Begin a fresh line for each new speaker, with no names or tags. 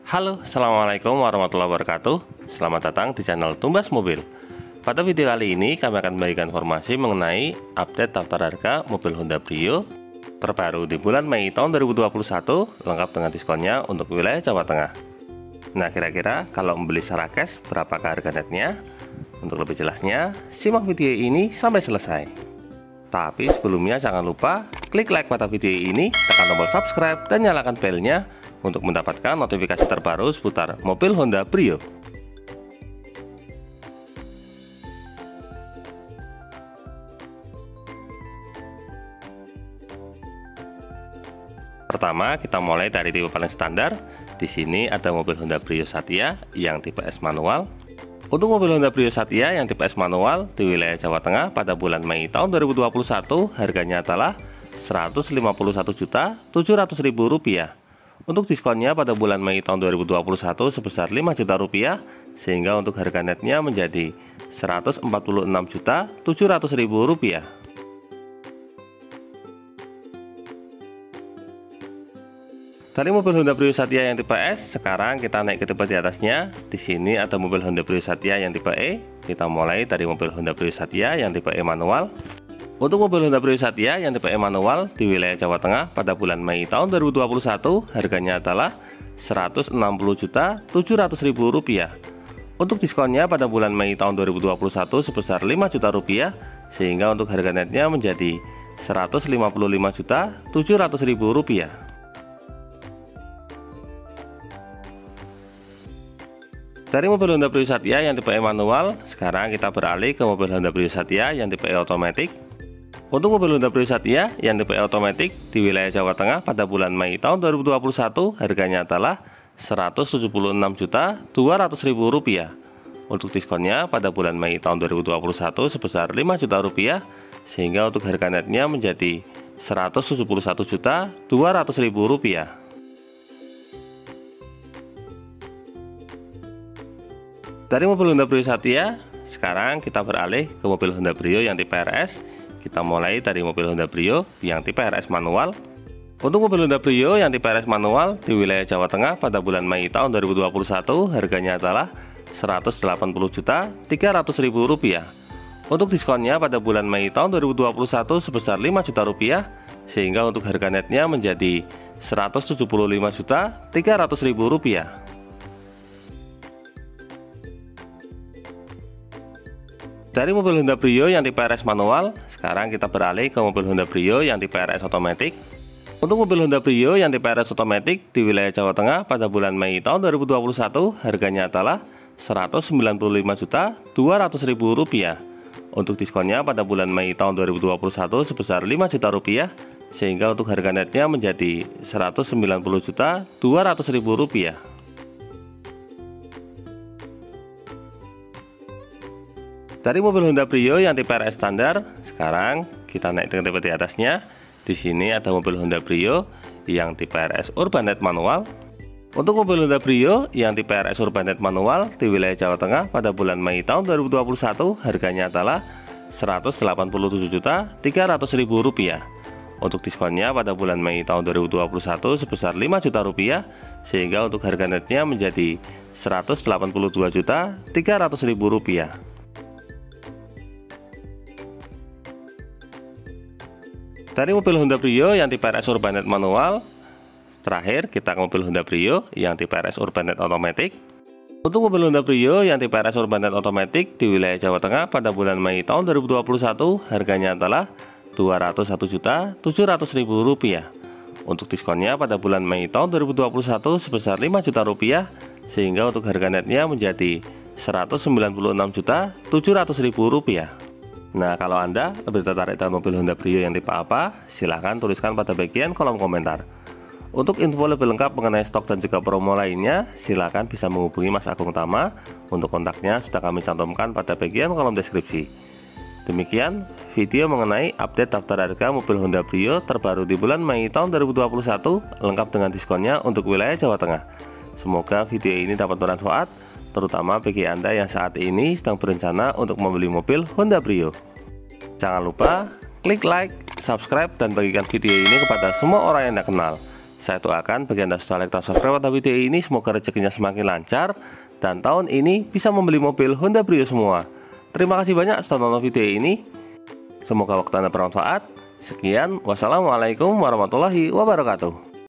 Halo, assalamualaikum warahmatullahi wabarakatuh. Selamat datang di channel Tumbas Mobil. Pada video kali ini kami akan membagikan informasi mengenai update daftar harga mobil Honda Brio terbaru di bulan Mei tahun 2021, lengkap dengan diskonnya untuk wilayah Jawa Tengah. Nah, kira-kira kalau membeli secara cash berapakah harga netnya? Untuk lebih jelasnya, simak video ini sampai selesai. Tapi sebelumnya jangan lupa klik like pada video ini, tekan tombol subscribe dan nyalakan belnya untuk mendapatkan notifikasi terbaru seputar mobil Honda Brio. Pertama, kita mulai dari tipe paling standar. Di sini ada mobil Honda Brio Satya yang tipe S manual. Untuk mobil Honda Brio Satya yang tipe S manual di wilayah Jawa Tengah pada bulan Mei tahun 2021, harganya adalah Rp151.700.000. Untuk diskonnya pada bulan Mei tahun 2021 sebesar Rp5 juta, sehingga untuk harga netnya menjadi Rp146.700.000. Dari mobil Honda Brio Satya yang tipe S, sekarang kita naik ke tipe di atasnya. Di sini ada mobil Honda Brio Satya yang tipe E. Kita mulai dari mobil Honda Brio Satya yang tipe E manual. Untuk mobil Honda Brio Satya yang tipe E manual di wilayah Jawa Tengah pada bulan Mei tahun 2021, harganya adalah Rp160.700.000. Untuk diskonnya pada bulan Mei tahun 2021 sebesar Rp5 juta, sehingga untuk harga netnya menjadi Rp155.700.000. Dari mobil Honda Brio Satya yang tipe E manual, sekarang kita beralih ke mobil Honda Brio Satya yang tipe E automatic. Untuk mobil Honda Brio Satya yang tipe E automatic di wilayah Jawa Tengah pada bulan Mei tahun 2021, harganya adalah Rp176.200.000. Untuk diskonnya pada bulan Mei tahun 2021 sebesar Rp5 juta, sehingga untuk harga netnya menjadi Rp171.200.000. Dari mobil Honda Brio Satya, sekarang kita beralih ke mobil Honda Brio yang tipe RS. Kita mulai dari mobil Honda Brio yang tipe RS manual. Untuk mobil Honda Brio yang tipe RS manual di wilayah Jawa Tengah pada bulan Mei tahun 2021, harganya adalah Rp180.300.000. Untuk diskonnya pada bulan Mei tahun 2021 sebesar Rp5 juta, sehingga untuk harga netnya menjadi Rp175.300.000. Dari mobil Honda Brio yang tipe RS manual, sekarang kita beralih ke mobil Honda Brio yang tipe RS automatic. Untuk mobil Honda Brio yang tipe RS automatic di wilayah Jawa Tengah pada bulan Mei tahun 2021, harganya adalah Rp195.200.000. Untuk diskonnya pada bulan Mei tahun 2021 sebesar Rp5 juta, sehingga untuk harga netnya menjadi Rp190.200.000. Dari mobil Honda Brio yang tipe RS standar, sekarang kita naik ke tipe di atasnya. Di sini ada mobil Honda Brio yang tipe RS Urbanet manual. Untuk mobil Honda Brio yang tipe RS Urbanet manual di wilayah Jawa Tengah pada bulan Mei tahun 2021, harganya adalah Rp187.300.000. Untuk diskonnya pada bulan Mei tahun 2021 sebesar Rp5 juta, sehingga untuk harga netnya menjadi Rp182.300.000. Dari mobil Honda Brio yang tipe RS Urbanet manual, terakhir kita ke mobil Honda Brio yang tipe RS Urbanet automatic. Untuk mobil Honda Brio yang tipe RS Urbanet automatic di wilayah Jawa Tengah pada bulan Mei tahun 2021, harganya adalah Rp201.700.000. Untuk diskonnya pada bulan Mei tahun 2021 sebesar Rp5 juta, sehingga untuk harga netnya menjadi Rp196.700.000. Nah, kalau Anda lebih tertarik dengan mobil Honda Brio yang tipe apa, silahkan tuliskan pada bagian kolom komentar. Untuk info lebih lengkap mengenai stok dan juga promo lainnya, silahkan bisa menghubungi Mas Agung Tama. Untuk kontaknya sudah kami cantumkan pada bagian kolom deskripsi. Demikian video mengenai update daftar harga mobil Honda Brio terbaru di bulan Mei tahun 2021, lengkap dengan diskonnya untuk wilayah Jawa Tengah. Semoga video ini dapat bermanfaat, terutama bagi Anda yang saat ini sedang berencana untuk membeli mobil Honda Brio. Jangan lupa klik like, subscribe, dan bagikan video ini kepada semua orang yang Anda kenal. Saya doakan bagi Anda sudah like dan subscribe pada video ini, semoga rezekinya semakin lancar dan tahun ini bisa membeli mobil Honda Brio semua. Terima kasih banyak sudah nonton video ini. Semoga waktu Anda bermanfaat. Sekian, wassalamualaikum warahmatullahi wabarakatuh.